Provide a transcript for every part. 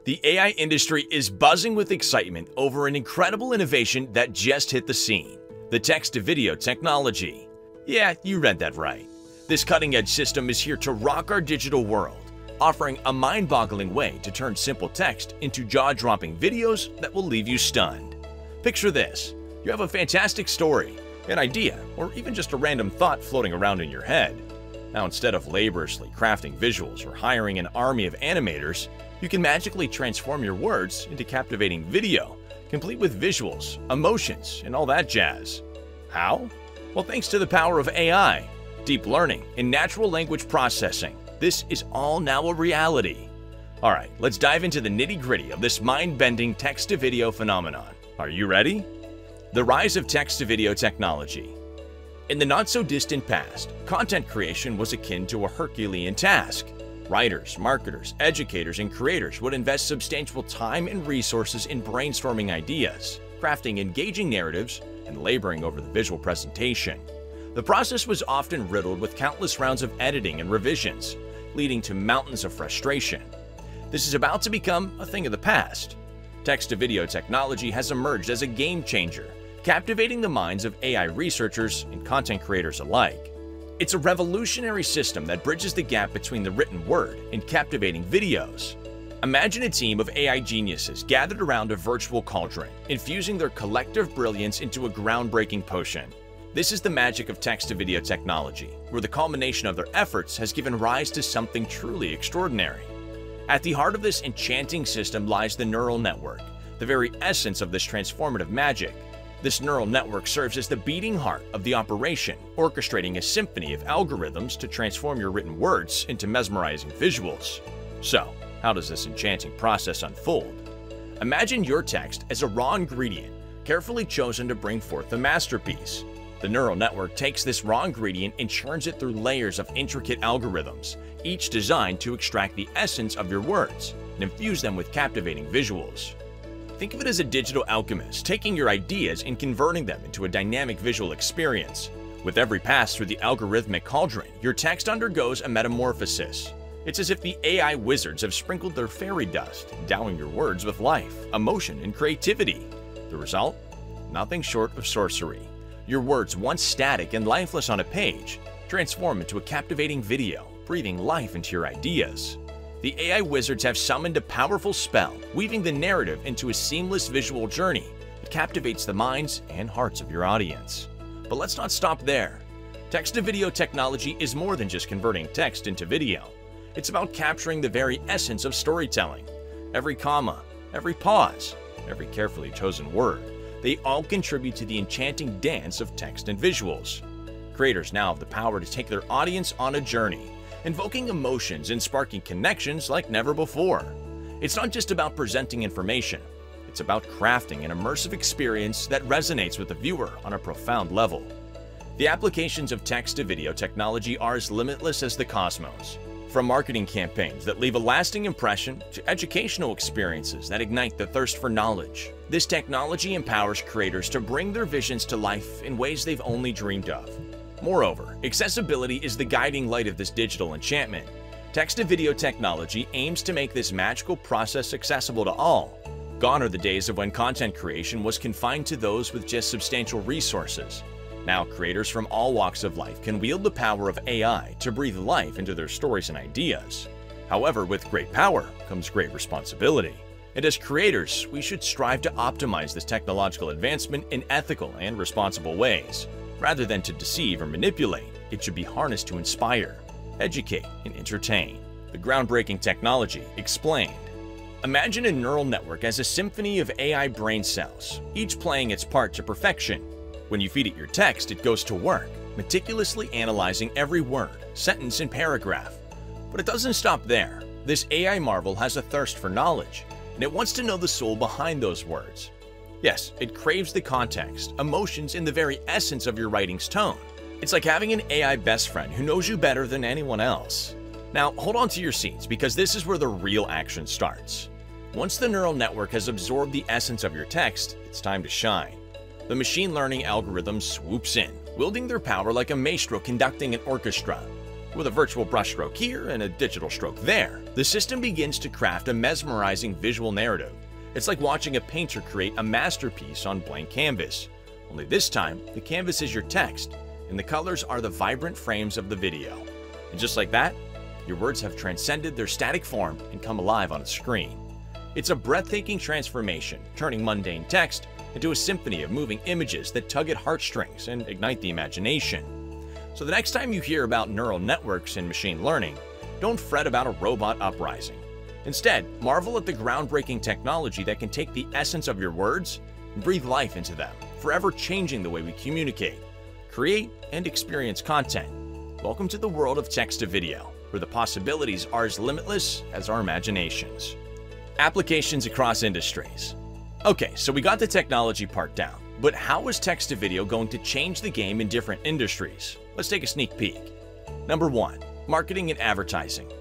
The AI industry is buzzing with excitement over an incredible innovation that just hit the scene: the text-to-video technology. Yeah, you read that right. This cutting-edge system is here to rock our digital world, offering a mind-boggling way to turn simple text into jaw-dropping videos that will leave you stunned. Picture this: you have a fantastic story, an idea, or even just a random thought floating around in your head. Now, instead of laboriously crafting visuals or hiring an army of animators, you can magically transform your words into captivating video, complete with visuals, emotions, and all that jazz. How? Well, thanks to the power of AI, deep learning, and natural language processing. This is all now a reality. Alright, let's dive into the nitty-gritty of this mind-bending text-to-video phenomenon. Are you ready? The rise of text-to-video technology. In the not-so-distant past, content creation was akin to a Herculean task. Writers, marketers, educators, and creators would invest substantial time and resources in brainstorming ideas, crafting engaging narratives, and laboring over the visual presentation. The process was often riddled with countless rounds of editing and revisions, leading to mountains of frustration. This is about to become a thing of the past. Text-to-video technology has emerged as a game-changer, captivating the minds of AI researchers and content creators alike. It's a revolutionary system that bridges the gap between the written word and captivating videos. Imagine a team of AI geniuses gathered around a virtual cauldron, infusing their collective brilliance into a groundbreaking potion. This is the magic of text-to-video technology, where the culmination of their efforts has given rise to something truly extraordinary. At the heart of this enchanting system lies the neural network, the very essence of this transformative magic. This neural network serves as the beating heart of the operation, orchestrating a symphony of algorithms to transform your written words into mesmerizing visuals. So, how does this enchanting process unfold? Imagine your text as a raw ingredient, carefully chosen to bring forth a masterpiece. The neural network takes this raw ingredient and churns it through layers of intricate algorithms, each designed to extract the essence of your words and infuse them with captivating visuals. Think of it as a digital alchemist, taking your ideas and converting them into a dynamic visual experience. With every pass through the algorithmic cauldron, your text undergoes a metamorphosis. It's as if the AI wizards have sprinkled their fairy dust, endowing your words with life, emotion, and creativity. The result? Nothing short of sorcery. Your words, once static and lifeless on a page, transform into a captivating video, breathing life into your ideas. The AI wizards have summoned a powerful spell, weaving the narrative into a seamless visual journey that captivates the minds and hearts of your audience. But let's not stop there. Text-to-video technology is more than just converting text into video. It's about capturing the very essence of storytelling. Every comma, every pause, every carefully chosen word, they all contribute to the enchanting dance of text and visuals. Creators now have the power to take their audience on a journey, invoking emotions and sparking connections like never before. It's not just about presenting information, it's about crafting an immersive experience that resonates with the viewer on a profound level. The applications of text-to-video technology are as limitless as the cosmos. From marketing campaigns that leave a lasting impression to educational experiences that ignite the thirst for knowledge, this technology empowers creators to bring their visions to life in ways they've only dreamed of. Moreover, accessibility is the guiding light of this digital enchantment. Text-to-video technology aims to make this magical process accessible to all. Gone are the days of when content creation was confined to those with just substantial resources. Now, creators from all walks of life can wield the power of AI to breathe life into their stories and ideas. However, with great power comes great responsibility. And as creators, we should strive to optimize this technological advancement in ethical and responsible ways. Rather than to deceive or manipulate, it should be harnessed to inspire, educate, and entertain. The groundbreaking technology explained. Imagine a neural network as a symphony of AI brain cells, each playing its part to perfection. When you feed it your text, it goes to work, meticulously analyzing every word, sentence, and paragraph. But it doesn't stop there. This AI marvel has a thirst for knowledge, and it wants to know the soul behind those words. Yes, it craves the context, emotions, and the very essence of your writing's tone. It's like having an AI best friend who knows you better than anyone else. Now, hold on to your seats because this is where the real action starts. Once the neural network has absorbed the essence of your text, it's time to shine. The machine learning algorithm swoops in, wielding their power like a maestro conducting an orchestra. With a virtual brushstroke here and a digital stroke there, the system begins to craft a mesmerizing visual narrative. It's like watching a painter create a masterpiece on blank canvas. Only this time, the canvas is your text, and the colors are the vibrant frames of the video. And just like that, your words have transcended their static form and come alive on a screen. It's a breathtaking transformation, turning mundane text into a symphony of moving images that tug at heartstrings and ignite the imagination. So the next time you hear about neural networks and machine learning, don't fret about a robot uprising. Instead, marvel at the groundbreaking technology that can take the essence of your words and breathe life into them, forever changing the way we communicate, create, and experience content. Welcome to the world of text to video, where the possibilities are as limitless as our imaginations. Applications across industries. Okay, so we got the technology part down, but how is text to video going to change the game in different industries? Let's take a sneak peek. Number 1. Marketing and advertising.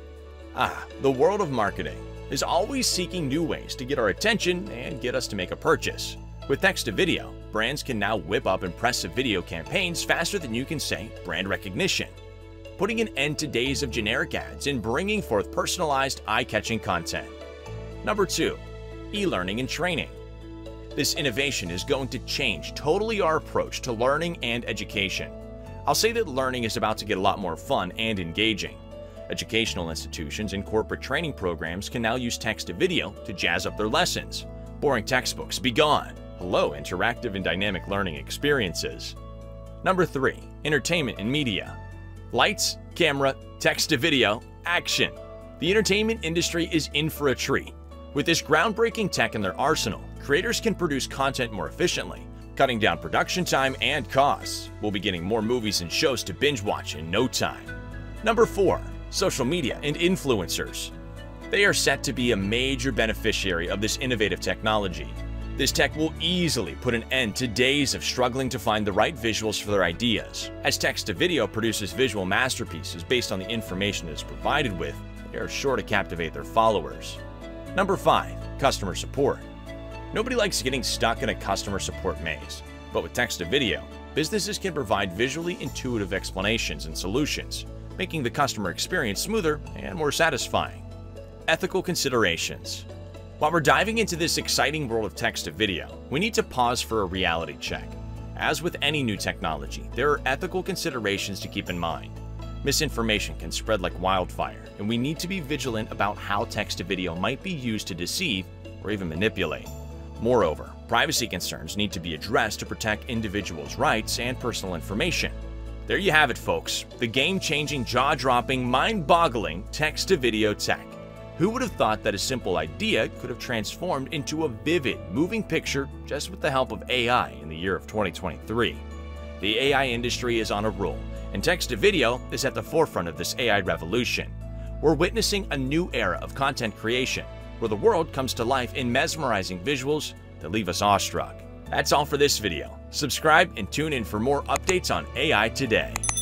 The world of marketing is always seeking new ways to get our attention and get us to make a purchase. With text to video, brands can now whip up impressive video campaigns faster than you can say brand recognition, putting an end to days of generic ads and bringing forth personalized, eye-catching content. Number 2. E-learning and training. This innovation is going to change totally our approach to learning and education. I'll say that learning is about to get a lot more fun and engaging. Educational institutions and corporate training programs can now use text to video to jazz up their lessons. Boring textbooks, be gone. Hello, interactive and dynamic learning experiences. Number 3. Entertainment and media. Lights, camera, text to video, action. The entertainment industry is in for a treat. With this groundbreaking tech in their arsenal, creators can produce content more efficiently, cutting down production time and costs. We'll be getting more movies and shows to binge watch in no time. Number 4. Social media and influencers. They are set to be a major beneficiary of this innovative technology. This tech will easily put an end to days of struggling to find the right visuals for their ideas. As text-to-video produces visual masterpieces based on the information it is provided with, they are sure to captivate their followers. Number 5. Customer support. Nobody likes getting stuck in a customer support maze, but with text-to-video, businesses can provide visually intuitive explanations and solutions, making the customer experience smoother and more satisfying. Ethical considerations. While we're diving into this exciting world of text to video, we need to pause for a reality check. As with any new technology, there are ethical considerations to keep in mind. Misinformation can spread like wildfire, and we need to be vigilant about how text to video might be used to deceive or even manipulate. Moreover, privacy concerns need to be addressed to protect individuals' rights and personal information. There you have it, folks, the game-changing, jaw-dropping, mind-boggling text-to-video tech. Who would have thought that a simple idea could have transformed into a vivid, moving picture just with the help of AI in the year of 2023? The AI industry is on a roll, and text-to-video is at the forefront of this AI revolution. We're witnessing a new era of content creation, where the world comes to life in mesmerizing visuals that leave us awestruck. That's all for this video. Subscribe and tune in for more updates on AI today.